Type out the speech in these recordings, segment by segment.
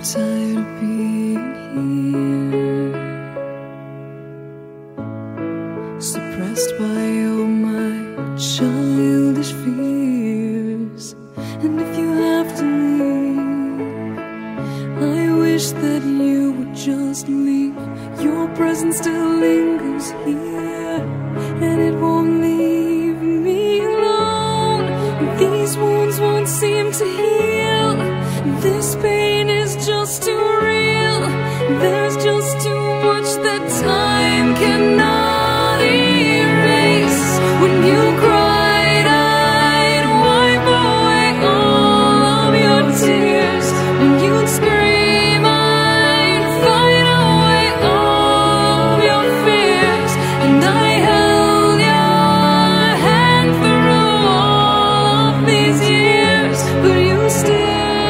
tired of being here, suppressed by all my childish fears. And if you have to leave, I wish that you would just leave. Your presence still lingers here, and it won't leave me alone. These wounds won't seem to heal. This pain is just too real. There's just too much that time cannot erase. When you cried, I'd wipe away all of your tears. When you'd scream, I'd fight away all of your fears. And I held your hand through all of these years, but you still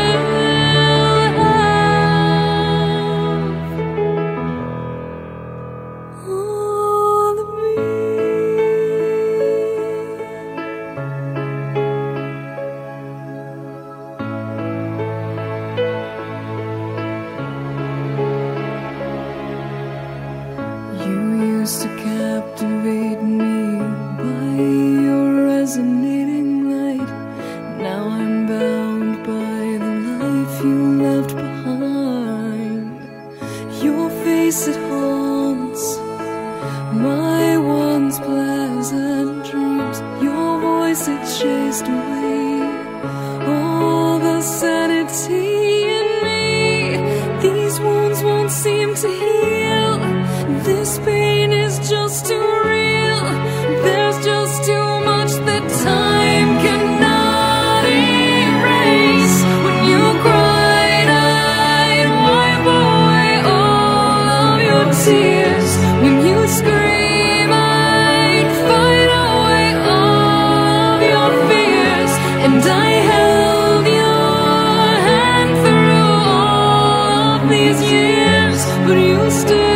used to captivate me by your resonating light. Now I'm bound by the life you left behind. Your face, it haunts my once pleasant dreams. Your voice, it chased away all the sanity in me. These wounds won't seem to heal. This pain is just too real. There's just too much that time cannot erase. When you cried, I'd wipe away all of your tears. When you scream, I'd fight away all of your fears. And I held your hand through all of these years, but you still